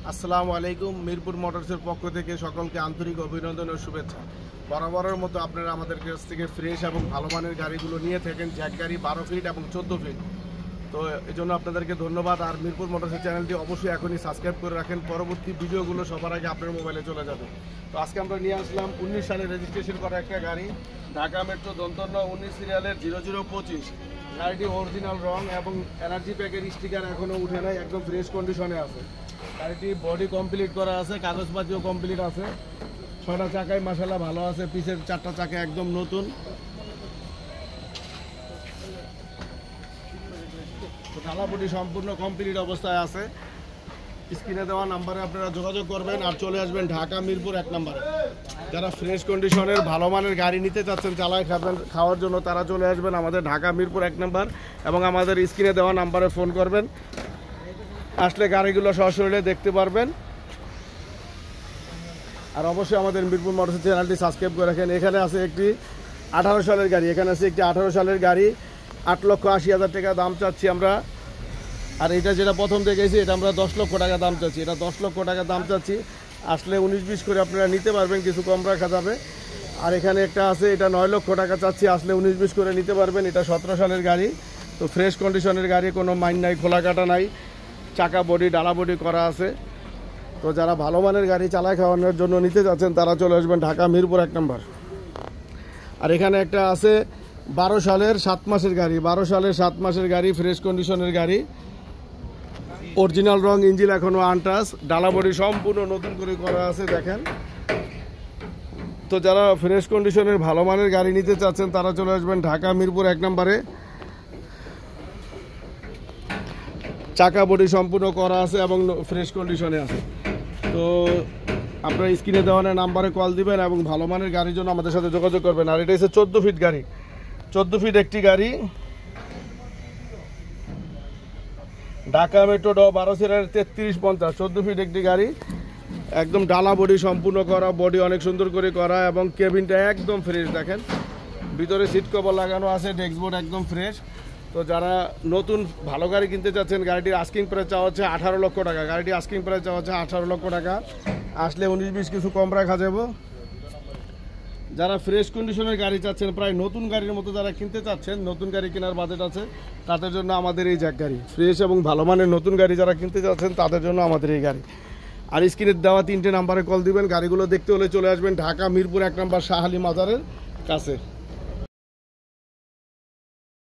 আসসালামু আলাইকুম। মিরপুর মোটরসের পক্ষ থেকে সকলকে আন্তরিক অভিনন্দন ও শুভেচ্ছা। বরাবরের মতো আপনারা আমাদের কাছ থেকে ফ্রেশ এবং ভালো মানের গাড়িগুলো নিয়ে থাকেন, জ্যাক গাড়ি 12 ফিট এবং 14 ফিট। তো এই জন্য আপনাদেরকে ধন্যবাদ। আর মিরপুর মোটরসের চ্যানেলটি অবশ্যই এখনই সাবস্ক্রাইব করে রাখেন, পরবর্তী ভিডিওগুলো সবার আগে আপনার মোবাইলে চলে যাবে। তো আজকে আমরা নিয়ে আসলাম 19 সালে রেজিস্ট্রেশন করা একটা গাড়ি, ঢাকা মেট্রো দন্তন্য 19 সিরিয়ালের 0025। গাড়িটি অরিজিনাল রং এবং এনার্জি প্যাকের স্টিকার এখনও উঠে নাই, একদম ফ্রেশ কন্ডিশনে আছে। গাড়িটি বডি কমপ্লিট করা আছে, কাগজপাতিও কমপ্লিট আছে। 6টা চাকায় মাশাআল্লাহ ভালো আছে, পিছের 4টা চাকা একদম নতুন। ঢালাপটি সম্পূর্ণ কমপ্লিট অবস্থায় আছে। স্ক্রিনে দেওয়া নাম্বারে আপনারা যোগাযোগ করবেন আর চলে আসবেন ঢাকা মিরপুর 1 নম্বরে। যারা ফ্রেশ কন্ডিশনের ভালো মানের গাড়ি নিতে চাচ্ছেন চালায় খাওয়ার জন্য, তারা চলে আসবেন আমাদের ঢাকা মিরপুর 1 নম্বর এবং আমাদের স্ক্রিনে দেওয়া নাম্বারে ফোন করবেন। আসলে গাড়িগুলো সরাসরি দেখতে পারবেন। আর অবশ্যই আমাদের মিরপুর মোটরস চ্যানেলটি সাবস্ক্রাইব করে রাখেন। এখানে আছে একটি 18 সালের গাড়ি, এখানে আছে একটি 18 সালের গাড়ি, 8,80,000 টাকা দাম চাচ্ছি আমরা। আর এটা যেটা প্রথম দেখেছি এটা আমরা 10 লক্ষ টাকা দাম চাচ্ছি, এটা 10 লক্ষ টাকা দাম চাচ্ছি। আসলে 19-20 করে আপনারা নিতে পারবেন, কিছু কম রাখা যাবে। আর এখানে একটা আছে, এটা 9 লক্ষ টাকা চাচ্ছি, আসলে 19-20 করে নিতে পারবেন। এটা 17 সালের গাড়ি, তো ফ্রেশ কন্ডিশনের গাড়ি, কোনো মাইন নাই, খোলা কাটা নাই, চাকা বডি ডালা বডি করা আছে। তো যারা ভালো মানের গাড়ি চালায় খাওয়ানোর জন্য নিতে যাচ্ছেন তারা চলে আসবেন ঢাকা মিরপুর 1 নম্বর। আর এখানে একটা আছে 12 সালের 7 মাসের গাড়ি, 12 সালের 7 মাসের গাড়ি, ফ্রেশ কন্ডিশনের গাড়ি, অরিজিনাল রং, ইঞ্জিন এখনো আনটাচ, ডালা বডি সম্পূর্ণ নতুন করে করা আছে দেখেন। তো যারা ফ্রেশ কন্ডিশনের ভালো মানের গাড়ি নিতে চাচ্ছেন তারা চলে আসবেন ঢাকা মিরপুর 1 নম্বরে। চাকা বডি সম্পূর্ণ করা আছে এবং ফ্রেশ কন্ডিশনে আছে। তো আপনার স্ক্রিনে দেওয়া নাম্বারে কল দিবেন এবং ভালো মানের গাড়ির জন্য আমাদের সাথে যোগাযোগ করবেন। আর এটা হচ্ছে 14 ফিট গাড়ি, 14 ফিট একটি গাড়ি, ঢাকা মেট্রো 12 সিরিয়ালের 3350, 14 ফিট একটি গাড়ি, একদম ডালা বডি সম্পূর্ণ করা, বডি অনেক সুন্দর করে করা এবং কেবিনটা একদম ফ্রেশ দেখেন। ভিতরে সিট কভার লাগানো আছে, ডেস্কবোর্ড একদম ফ্রেশ। তো যারা নতুন ভালো গাড়ি কিনতে চাচ্ছেন, গাড়িটির আস্কিং প্রাইস চাওয়া হচ্ছে 18 লক্ষ টাকা, গাড়িটি আস্কিং প্রাইস চাওয়া হচ্ছে 18 লক্ষ টাকা। আসলে 19-20 কিছু কম রাখা যাবে। যারা ফ্রেশ কন্ডিশনের গাড়ি চাচ্ছেন, প্রায় নতুন গাড়ির মতো যারা কিনতে চাচ্ছেন, নতুন গাড়ি কেনার বাজেট আছে, তাদের জন্য আমাদের এই জ্যাক গাড়ি। ফ্রেশ এবং ভালো মানের নতুন গাড়ি যারা কিনতে চাচ্ছেন তাদের জন্য আমাদের এই গাড়ি। আর স্ক্রিনে দেওয়া 3টে নাম্বারে কল দিবেন। গাড়িগুলো দেখতে হলে চলে আসবেন ঢাকা মিরপুর 1 নম্বর শাহ আলী মাজারের কাছে।